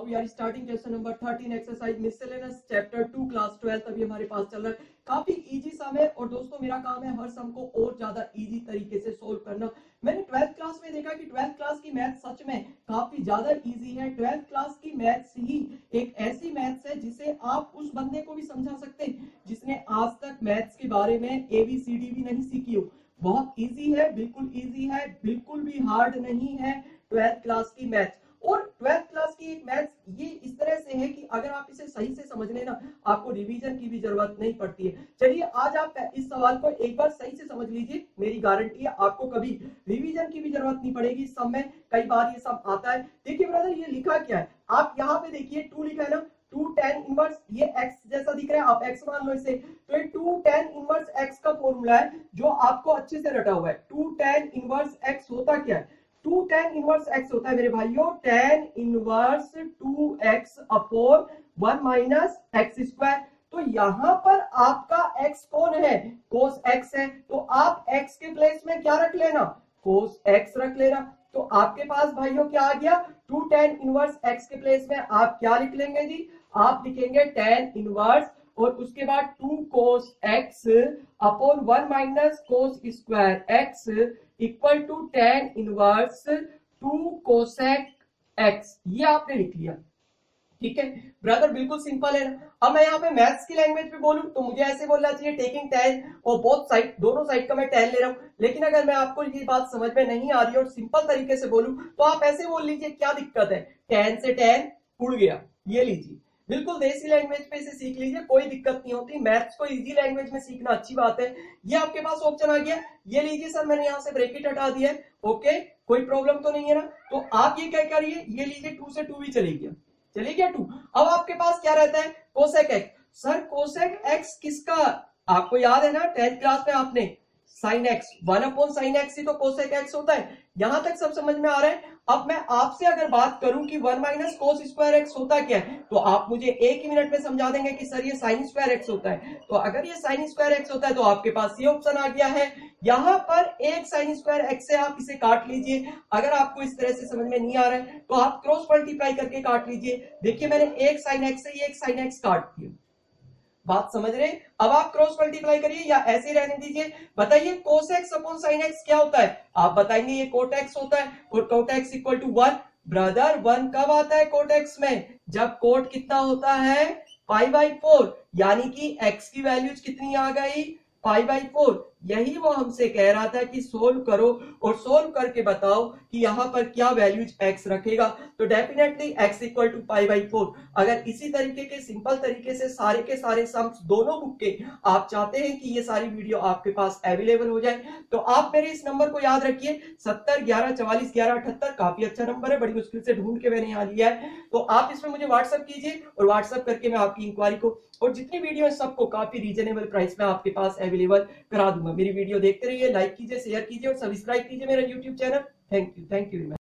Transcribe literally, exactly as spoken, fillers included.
Now we are starting question number thirteen exercise miscellaneous chapter two class twelfth अभी हमारे पास चल रहा है। काफी इजी सम है और दोस्तों मेरा काम है हर सम को और ज्यादा इजी तरीके से सोल्व करना। मैंने ट्वेल्थ क्लास में देखा कि ट्वेल्थ क्लास की मैथ सच में काफी ज्यादा इजी है। ट्वेल्थ क्लास की मैथ्स ही एक ऐसी मैथ्स है जिसे आप उस बंदे को भी समझा सकते हैं जिसने आज तक मैथ्स के बारे में एबीसीडी भी नहीं सीखी हो। बहुत इजी है, बिल्कुल इजी है, बिल्कुल भी हार्ड नहीं है ट्वेल्थ क्लास की मैथ्स। और ट्वेल्थ क्लास की एक मैथ्स ये इस तरह से है कि अगर आप इसे सही से समझ लेना आपको रिवीजन की भी जरूरत नहीं पड़ती है। चलिए आज आप इस सवाल को एक बार सही से समझ लीजिए, मेरी गारंटी है आपको कभी रिवीजन की भी जरूरत नहीं पड़ेगी। इस सब में कई बार ये सब आता है। देखिए ब्रदर ये लिखा क्या है, आप यहाँ पे देखिए टू लिखा है ना, टू टेन इनवर्स, ये x जैसा दिख रहा है, आप x मान लो इसे, तो ये टू टेन इनवर्स x का फॉर्मूला है जो आपको अच्छे से रटा हुआ है। टू टेन इनवर्स x होता क्या है, टू टेन इनवर्स x होता है मेरे भाइयों tan inverse two x upon one minus x square. तो यहां पर आपका x कौन है, cos x है, तो आप x के प्लेस में क्या रख लेना, cos x रख लेना। तो आपके पास भाइयों क्या आ गया, टू टेन इनवर्स x के प्लेस में आप क्या लिख लेंगे जी, आप लिखेंगे टेन इनवर्स और उसके बाद two cos x upon one minus cos square x equal to tan inverse two cosec x. ये आपने लिख लिया, ठीक है ब्रदर, बिल्कुल सिंपल है ना। अब मैं यहाँ पे मैथ्स की लैंग्वेज में बोलूं तो मुझे ऐसे बोलना चाहिए टेकिंग टेन, और बोथ साइड, दोनों साइड का मैं टेन ले रहा हूं। लेकिन अगर मैं आपको ये बात समझ में नहीं आ रही और सिंपल तरीके से बोलूं तो आप ऐसे बोल लीजिए, क्या दिक्कत है, टेन से टेन उड़ गया, ये लीजिए। बिल्कुल देसी लैंग्वेज पे इसे सीख लीजिए, कोई दिक्कत नहीं होती। मैथ्स को इजी लैंग्वेज में सीखना अच्छी बात है। ये आपके पास ऑप्शन आ गया, ये लीजिए सर, मैंने यहाँ से ब्रैकेट हटा दिया है, ओके कोई प्रॉब्लम तो नहीं है ना। तो आप ये क्या करिए, ये लीजिए टू से टू भी चले गया, चले गया टू। अब आपके पास क्या रहता है, cosec x. Sir cosec x किसका, आपको याद है ना टेंथ क्लास में आपने sine x, one upon sine x ही तो कोसेक एक्स होता है। यहां तक सब समझ में आ रहा है। अब मैं आपसे अगर बात करूं कि one minus cos square x होता क्या है, तो आप मुझे एक ही मिनट में समझा देंगे कि सर ये साइन स्क्वायर एक्स होता है। तो अगर ये साइन स्क्वायर एक्स होता है तो आपके पास ये ऑप्शन आ गया है। यहां पर एक साइन स्क्वायर एक्स से आप इसे काट लीजिए। अगर आपको इस तरह से समझ में नहीं आ रहा है तो आप क्रॉस मल्टीप्लाई करके काट लीजिए। देखिए मैंने एक साइन एक्स से एक साइन एक्स काट दिया, बात समझ रहे। अब आप क्रॉस मल्टीप्लाई करिए या ऐसे ही रहने दीजिए। बताइए cos x upon sine x क्या होता है, आप बताएंगे ये कोट एक्स होता है और cot x equal to one. Brother one कब आता है कोट एक्स में, जब कोट कितना होता है, पाई बाई फोर, यानी कि एक्स की वैल्यूज कितनी आ गई, पाई बाई फोर। यही वो हमसे कह रहा था कि सोल्व करो और सोल्व करके बताओ कि यहां पर क्या वैल्यूज x रखेगा। तो definitely x equal to pi by four. अगर इसी तरीके के सिंपल तरीके से सारे के सारे सम्स दोनों बुक के आप चाहते हैं कि ये सारी वीडियो आपके पास अवेलेबल हो जाए तो आप मेरे इस नंबर को याद रखिए, सत्तर ग्यारह चवालीस ग्यारह अठहत्तर। काफी अच्छा नंबर है, बड़ी मुश्किल से ढूंढ के मैंने यहाँ लिया है। तो आप इसमें मुझे व्हाट्सअप कीजिए और व्हाट्सअप करके मैं आपकी इंक्वायरी को और जितनी वीडियो है सबको काफी रीजनेबल प्राइस में आपके पास अवेलेबल करा दूंगा। मेरी वीडियो देखते रहिए, लाइक कीजिए, शेयर कीजिए और सब्सक्राइब कीजिए मेरा YouTube channel. Thank you, thank you.